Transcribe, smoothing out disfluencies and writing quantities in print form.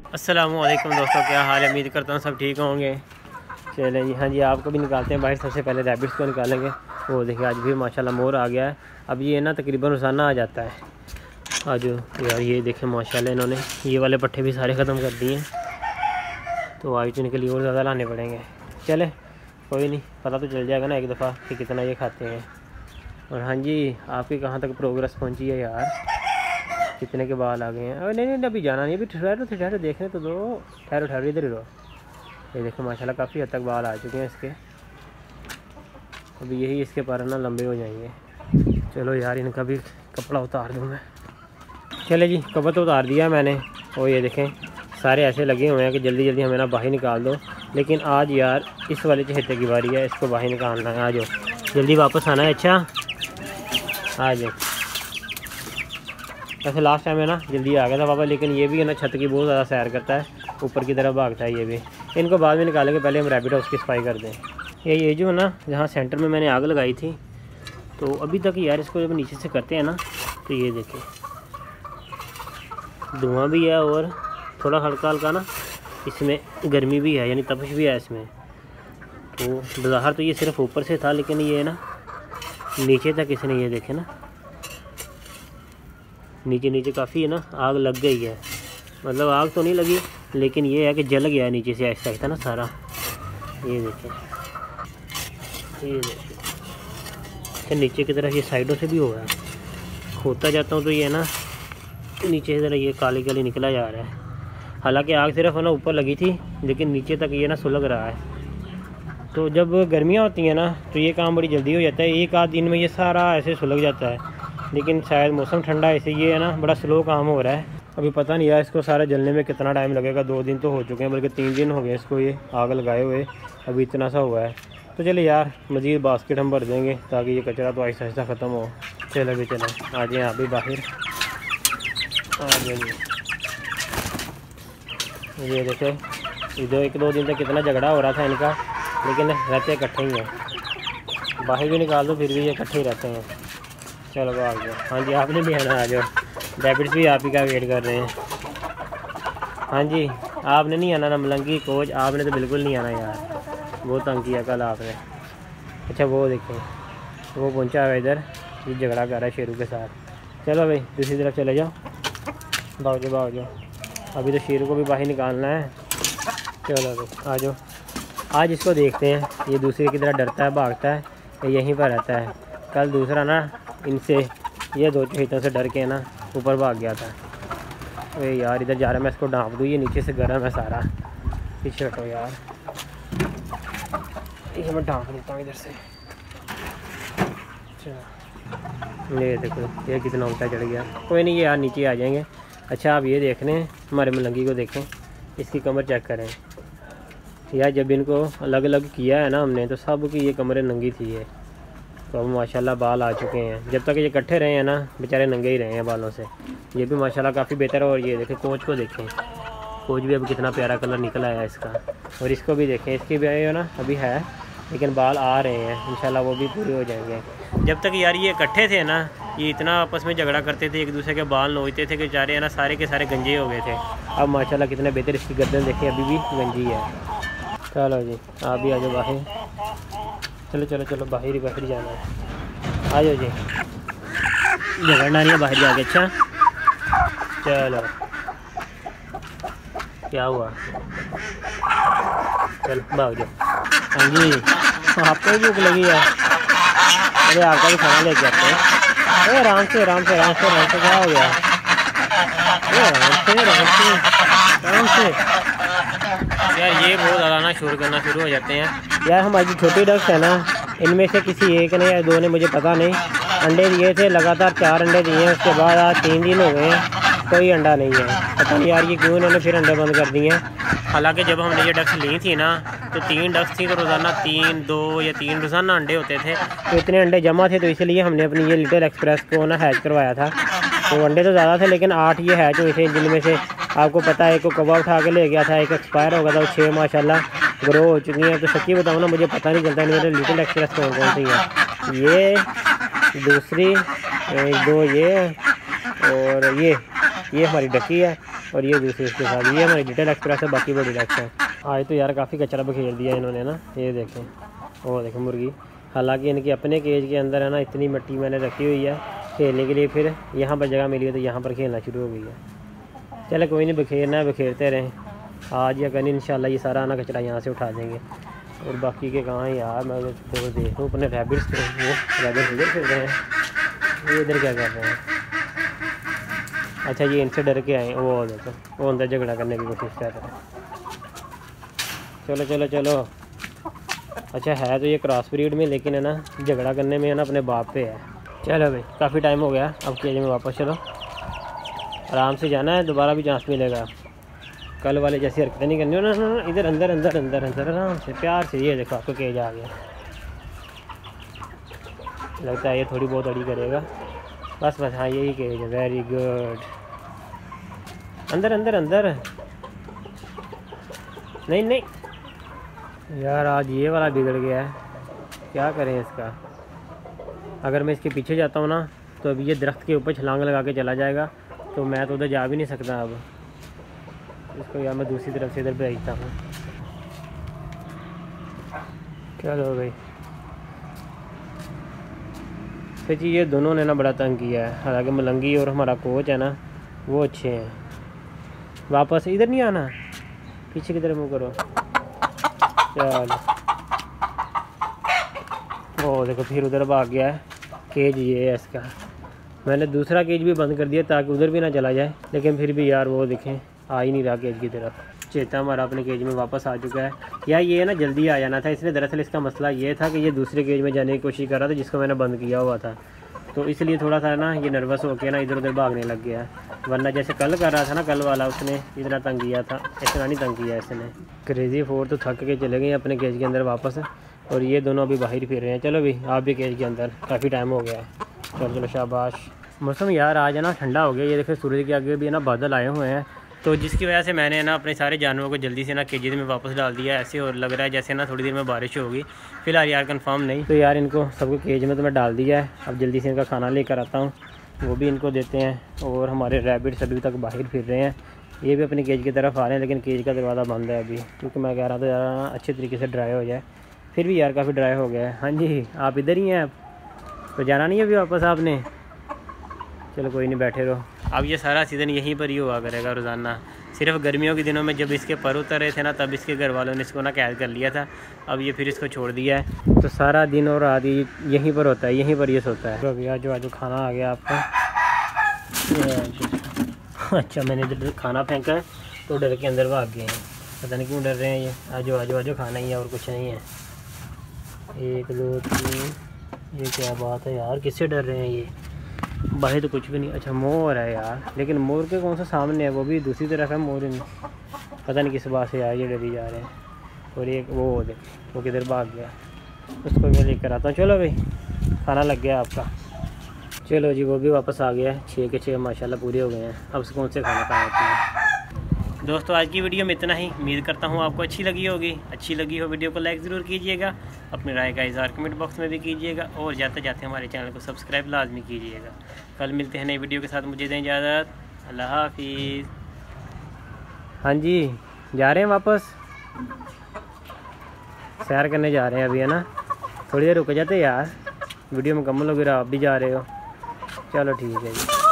अस्सलामुअलैकुम दोस्तों, क्या हाल है। उम्मीद करता हूँ सब ठीक होंगे। चलें जी, हाँ जी, आपको भी निकालते हैं बाहर। सबसे पहले रैबिट्स को निकालेंगे। वो देखिए आज भी माशाल्लाह मोर आ गया है। अब ये ना तकरीबन रोज़ाना आ जाता है। आज यार ये देखें माशाल्लाह इन्होंने ये वाले पट्टे भी सारे ख़त्म कर दिए हैं, तो आज इनके लिए और ज़्यादा लाने पड़ेंगे। चले कोई नहीं, पता तो चल जाएगा ना एक दफ़ा कि कितना ये खाते हैं। और हाँ जी, आपकी कहाँ तक प्रोग्रेस पहुँची है यार, कितने के बाल आ गए हैं। अरे नहीं अभी जाना नहीं, अभी ठहरो देखने तो दो। ठहरो इधर ही रहो। ये देखो माशाल्लाह काफ़ी हद तक बाल आ चुके हैं इसके। अभी यही इसके पर ना लंबे हो जाएंगे। चलो यार इनका भी कपड़ा उतार दूँ मैं। चले जी, कपड़ा तो उतार दिया मैंने। और ये देखें सारे ऐसे लगे हुए हैं कि जल्दी जल्दी हमें ना बाहर निकाल दो। लेकिन आज यार इस वाले चहेते की बारी है, इसको बाहर निकालना है। आ जाओ जल्दी वापस आना है। अच्छा आ जाओ। वैसे लास्ट टाइम है ना जल्दी आ गया था पापा, लेकिन ये भी है ना छत की बहुत ज़्यादा सैर करता है, ऊपर की तरफ भागता है। ये भी इनको बाद में निकालेंगे, पहले हम रैबिट हाउस की सफाई कर दें। ये जो है ना जहाँ सेंटर में मैंने आग लगाई थी, तो अभी तक यार इसको जब नीचे से करते हैं ना तो ये देखें धुआं भी है और थोड़ा हल्का हल्का ना इसमें गर्मी भी है, यानी तपिश भी है इसमें। तो बाहर तो ये सिर्फ ऊपर से था, लेकिन ये ना नीचे तक इसने ये देखे ना नीचे काफ़ी है ना आग लग गई है। मतलब आग तो नहीं लगी, लेकिन ये है कि जल गया है नीचे से ऐसा था ना सारा। ये देखें नीचे की तरफ ये साइडों से भी हो रहा है। खोदता जाता हूँ तो ये ना नीचे की तरह ये काली काली निकला जा रहा है। हालांकि आग सिर्फ है ना ऊपर लगी थी, लेकिन नीचे तक ये ना सुलग रहा है। तो जब गर्मियाँ होती हैं ना तो ये काम बड़ी जल्दी हो जाता है, एक आध दिन में ये सारा ऐसे सुलग जाता है। लेकिन शायद मौसम ठंडा है, इसलिए ये है ना बड़ा स्लो काम हो रहा है। अभी पता नहीं यार इसको सारा जलने में कितना टाइम लगेगा। 2 दिन तो हो चुके हैं, बल्कि 3 दिन हो गए इसको ये आग लगाए हुए, अभी इतना सा हुआ है। तो चले यार मज़ीद बास्केट हम भर देंगे ताकि ये कचरा तो आहिस्ता आहिस्ता ख़त्म हो। चले भी चले, आ जाए आप भी बाहर आ जाइए। ये देखो इधर 1-2 दिन तक कितना झगड़ा हो रहा था इनका, लेकिन रहते इकट्ठे ही हैं। बाहर भी निकाल दो फिर भी ये इकट्ठे ही रहते हैं। चलो आ जाओ। हाँ जी, आपने भी आना, आ जाओ। रैबिट्स भी आप ही का वेट कर रहे हैं। हाँ जी, आपने नहीं आना ना मलंगी कोच, आपने तो बिल्कुल नहीं आना यार, बहुत तंग किया कल आपने। अच्छा वो देखें वो पहुंचा है इधर, ये झगड़ा कर रहा है शेरू के साथ। चलो भाई दूसरी तरफ चले जाओ, भाग जाओ। अभी तो शेरू को भी बाहर निकालना है। चलो भाई आ जाओ। आज इसको देखते हैं, ये दूसरे की तरह डरता है, भागता है, यहीं पर रहता है। कल दूसरा ना इनसे ये 2 चहेतों से डर के ना ऊपर भाग गया था। अरे यार इधर जा रहा है, मैं इसको ढाँप दूँ, ये नीचे से गर्म है सारा। पीछे हटो यार, ये मैं ढाँप लेता हूँ इधर से। ये देखो ये कितना उल्टा चढ़ गया। कोई नहीं, ये यार नीचे आ जाएंगे। अच्छा आप ये देख रहे हैं, हमारे मलंगी को देखें, इसकी कमर चेक करें यार। जब इनको अलग अलग किया है ना हमने, तो सब की ये कमरें नंगी थी ये। तो अब माशाल्लाह बाल आ चुके हैं। जब तक ये इकट्ठे रहे हैं ना बेचारे नंगे ही रहे हैं बालों से। ये भी माशाल्लाह काफ़ी बेहतर है। और ये देखें कोच को देखें, कोच भी अब कितना प्यारा कलर निकल आया है इसका। और इसको भी देखें, इसकी भी है ना अभी है, लेकिन बाल आ रहे हैं, इंशाल्लाह वो भी पूरे हो जाएंगे। जब तक यार ये इकट्ठे थे ना, ये इतना आपस में झगड़ा करते थे, एक दूसरे के बाल नोचते थे कि बेचारे है ना सारे के सारे गंजे हो गए थे। अब माशाल्लाह कितने बेहतर, इसकी गर्दन देखें अभी भी गंजी है। चलो जी आप भी आ जाओ बाहर। चलो बाहर ही जाना है। आ जाओ जी, झगड़ना नहीं है बाहर जाके। अच्छा चलो क्या हुआ, चल भाग जाओ। हाँ जी आपको भी भूख लगी है। अरे आपका भी खाना लेके आते हैं। अरे आराम से क्या हो गया। आराम से यार, ये बहुत ज़्यादा ना शोर करना शुरू हो जाते हैं यार। हमारी छोटी डक्स है ना, इनमें से किसी एक ने या 2 ने, मुझे पता नहीं, अंडे दिए थे लगातार 4 अंडे दिए हैं। उसके बाद आज 3 दिन हो गए हैं, कोई अंडा नहीं है। पता नहीं यार ये क्यों इन्होंने फिर अंडे बंद कर दिए हैं। हालांकि जब हमने ये डक्स ली थी ना तो 3 डक्स थी, तो रोज़ाना 3 रोज़ाना अंडे होते थे। तो इतने अंडे जमा थे, तो इसलिए हमने अपनी ये लिटिल एक्सप्रेस को ना हैच करवाया था। तो अंडे तो ज़्यादा थे, लेकिन 8 ये हैच हुए थे, जिनमें से आपको पता है एक को कौवा उठा के ले गया था, एक एक्सपायर हो गया था, 6 माशाल्लाह ग्रो हो चुकी हैं। तो सच्ची बताऊँ ना मुझे पता नहीं चलता इनमें लिटिल एक्सप्रेस कौन सी है। ये दूसरी 1, 2 ये और ये ये हमारी डक्की है और ये दूसरी इसके साथ, ये हमारी लिटिल एक्सप्रेस है, बाकी वो डिलक्स है। आज तो यार काफ़ी कचरा बखेर दिया इन्होंने ना। ये देखें, वो देखें मुर्गी, हालांकि इनके अपने केज के अंदर है ना इतनी मिट्टी मैंने रखी हुई है खेलने के लिए, फिर यहाँ पर जगह मिली है तो यहाँ पर खेलना शुरू हो गई है। चलो कोई नहीं, बखेरना है बखेरते रहें। आज या कल इंशाल्लाह ये सारा ना कचरा यहाँ से उठा देंगे। और बाकी के कहाँ यार, मैं तो देखूँ अपने रैबिट्स को, वो रैबिट्स इधर फिर रहे हैं, ये इधर क्या कर रहे हैं। अच्छा ये इनसे डर के आए, वो देखो वो अंदर झगड़ा करने की कोशिश कर रहे हैं। चलो चलो चलो। अच्छा है तो ये क्रॉस ब्रीड में, लेकिन है ना झगड़ा करने में है ना अपने बाप पे है। चलो भाई काफ़ी टाइम हो गया, अब केज में वापस चलो, आराम से जाना है, दोबारा भी चांस मिलेगा। कल वाले जैसी हरकतें नहीं करनी हो ना, इधर अंदर अंदर अंदर अंदर आराम से प्यार से। ये देखो आपको केज आ गया, लगता है ये थोड़ी बहुत अड़ी करेगा। बस बस हाँ यही केज है, वेरी गुड। अंदर अंदर अंदर, नहीं नहीं यार, आज ये वाला बिगड़ गया है, क्या करें इसका। अगर मैं इसके पीछे जाता हूँ ना तो अभी ये दरख्त के ऊपर छलांग लगा के चला जाएगा, तो मैं तो उधर जा भी नहीं सकता। अब इसको यार मैं दूसरी तरफ से इधर भेजता हूँ। चलो भाई, फिर ये दोनों ने ना बड़ा तंग किया है। हालांकि मलंगी और हमारा कोच है ना वो अच्छे हैं। वापस इधर नहीं आना, पीछे की तरफ मुँह करो। चलो वो देखो फिर उधर भाग गया है। केज ये है इसका, मैंने दूसरा केज भी बंद कर दिया ताकि उधर भी ना चला जाए, लेकिन फिर भी यार वो देखें आ ही नहीं रहा केज की तरफ। चेता हमारा अपने केज में वापस आ चुका है। यार ये ना जल्दी आ जाना था, इसलिए दरअसल इसका मसला ये था कि ये दूसरे केज में जाने की कोशिश कर रहा था जिसको मैंने बंद किया हुआ था, तो इसलिए थोड़ा सा ना ये नर्वस होकर ना इधर उधर भागने लग गया। वरना जैसे कल कर रहा था ना, कल वाला उसने इतना तंग किया था, इतना नहीं तंग किया इसने। क्रेजी फोर तो थक के चले गए अपने केज के अंदर वापस, और ये दोनों अभी बाहर फिर रहे हैं। चलो भाई आप भी केज के अंदर, काफ़ी टाइम हो गया है। चलो चलो शाबाश। मौसम यार आज है ना ठंडा हो गया। ये देखो सूरज के आगे भी है ना बादल आए हुए हैं, तो जिसकी वजह से मैंने ना अपने सारे जानवरों को जल्दी से ना केजेज में वापस डाल दिया। ऐसे और लग रहा है जैसे ना थोड़ी देर में बारिश होगी, फिलहाल यार कंफर्म नहीं। तो यार इनको सबको केज में तो मैं डाल दिया है, अब जल्दी से इनका खाना लेकर आता हूँ, वो भी इनको देते हैं। और हमारे रैबिट्स अभी तक बाहर फिर रहे हैं, ये भी अपनी केज की तरफ आ रहे हैं, लेकिन केज का दरवाज़ा बंद है अभी, क्योंकि मैं कह रहा था यार अच्छे तरीके से ड्राई हो जाए। फिर भी यार काफ़ी ड्राई हो गया है। हाँ जी आप इधर ही हैं, आप तो जाना नहीं है अभी वापस आपने। चलो कोई नहीं, बैठे रहो। अब ये सारा सीज़न यहीं पर ही हुआ करेगा रोज़ाना। सिर्फ गर्मियों के दिनों में जब इसके पर उतर रहे थे ना, तब इसके घर वालों ने इसको ना कैद कर लिया था। अब ये फिर इसको छोड़ दिया है, तो सारा दिन और रात यहीं पर होता है, यहीं पर ये सोता है। तो अभी आज खाना आ गया आपका। अच्छा मैंने इधर खाना फेंका है तो डर के अंदर भाग गए हैं, पता नहीं क्यों डर रहे हैं ये। आजो आजो आजो, खाना ही है और कुछ नहीं है। 1 2 3, ये क्या बात है यार, किससे डर रहे हैं ये। बाहर तो कुछ भी नहीं। अच्छा मोर है यार, लेकिन मोर के कौन सा सामने है, वो भी दूसरी तरफ है मोर। पता नहीं किस बात से यार ये डरी जा रहे हैं। और एक वो देख, वो किधर भाग गया, उसको मैं लेकर आता हूँ। चलो भाई खाना लग गया आपका। चलो जी वो भी वापस आ गया है। 6 के 6 माशाल्लाह पूरे हो गए हैं। अब कौन से खाना खाते हैं। दोस्तों आज की वीडियो में इतना ही। उम्मीद करता हूँ आपको अच्छी लगी होगी। अच्छी लगी हो वीडियो को लाइक ज़रूर कीजिएगा, अपनी राय का इज़हार कमेंट बॉक्स में भी कीजिएगा, और जाते जाते हमारे चैनल को सब्सक्राइब लाजमी कीजिएगा। कल मिलते हैं नई वीडियो के साथ, मुझे दें इजाज़त। अल्लाह हाफिज़। हाँ जी जा रहे हैं वापस, सैर करने जा रहे हैं अभी, है ना। थोड़ी देर रुक जाते यार, वीडियो मुकम्मल हो गई, आप भी जा रहे हो। चलो ठीक है जी।